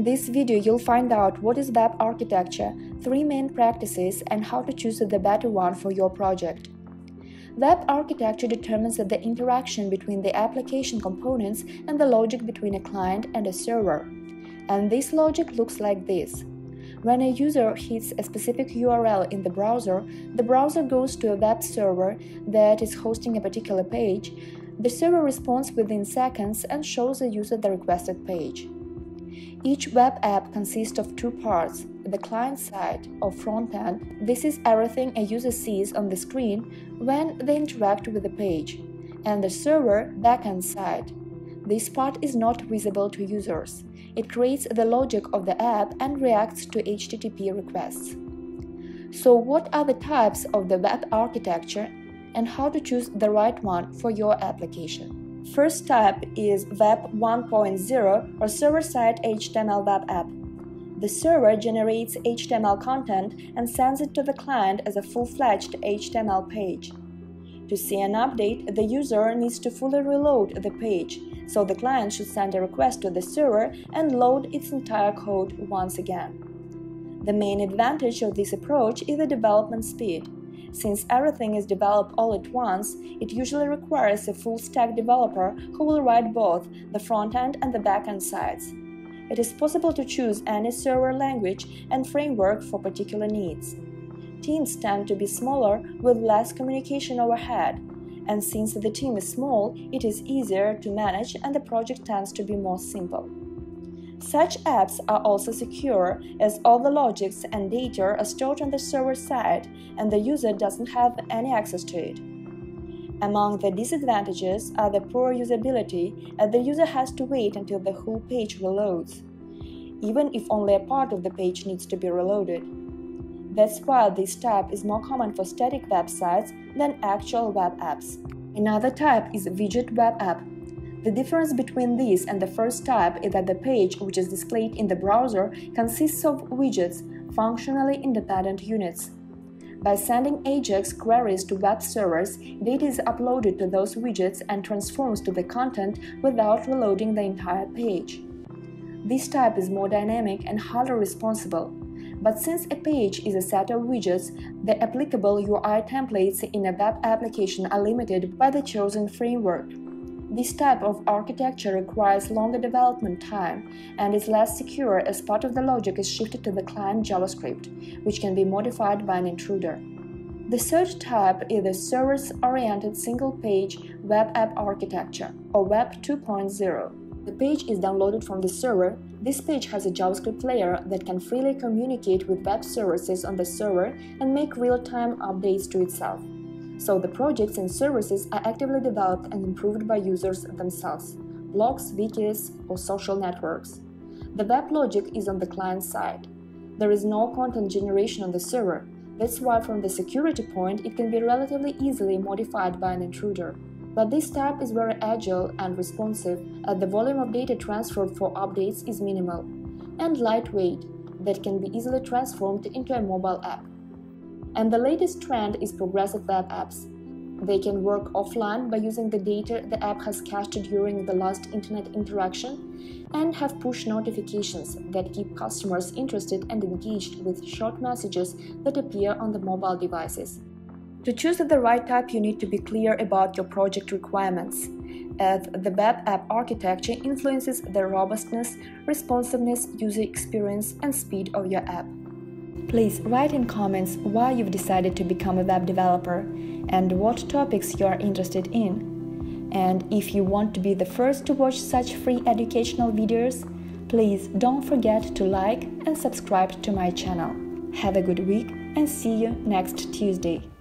In this video, you'll find out what is web architecture, 3 main practices, and how to choose the better one for your project. Web architecture determines the interaction between the application components and the logic between a client and a server. And this logic looks like this. When a user hits a specific URL in the browser goes to a web server that is hosting a particular page. The server responds within seconds and shows the user the requested page. Each web app consists of 2 parts, the client side or front end. This is everything a user sees on the screen when they interact with the page, and the server backend side. This part is not visible to users. It creates the logic of the app and reacts to HTTP requests. So what are the types of the web architecture and how to choose the right one for your application? First type is Web 1.0 or server-side HTML web app. The server generates HTML content and sends it to the client as a full-fledged HTML page. To see an update, the user needs to fully reload the page, so the client should send a request to the server and load its entire code once again. The main advantage of this approach is the development speed. Since everything is developed all at once, it usually requires a full-stack developer who will write both the front-end and the back-end sides. It is possible to choose any server language and framework for particular needs. Teams tend to be smaller with less communication overhead, and since the team is small, it is easier to manage and the project tends to be more simple. Such apps are also secure, as all the logics and data are stored on the server side and the user doesn't have any access to it. Among the disadvantages are the poor usability, as the user has to wait until the whole page reloads, even if only a part of the page needs to be reloaded. That's why this type is more common for static websites than actual web apps. Another type is widget web app. The difference between this and the first type is that the page, which is displayed in the browser, consists of widgets, functionally independent units. By sending AJAX queries to web servers, data is uploaded to those widgets and transforms to the content without reloading the entire page. This type is more dynamic and harder responsible. But since a page is a set of widgets, the applicable UI templates in a web application are limited by the chosen framework. This type of architecture requires longer development time and is less secure, as part of the logic is shifted to the client JavaScript, which can be modified by an intruder. The third type is the service-oriented single-page web app architecture, or Web 2.0. The page is downloaded from the server. This page has a JavaScript layer that can freely communicate with web services on the server and make real-time updates to itself. So the projects and services are actively developed and improved by users themselves, blogs, wikis, or social networks. The web logic is on the client side. There is no content generation on the server. That's why from the security point it can be relatively easily modified by an intruder. But this type is very agile and responsive, as the volume of data transferred for updates is minimal, and lightweight, that can be easily transformed into a mobile app. And the latest trend is progressive web apps. They can work offline by using the data the app has cached during the last internet interaction and have push notifications that keep customers interested and engaged with short messages that appear on the mobile devices. To choose the right type, you need to be clear about your project requirements, as the web app architecture influences the robustness, responsiveness, user experience, and speed of your app. Please write in comments why you've decided to become a web developer and what topics you are interested in. And if you want to be the first to watch such free educational videos, please don't forget to like and subscribe to my channel. Have a good week and see you next Tuesday.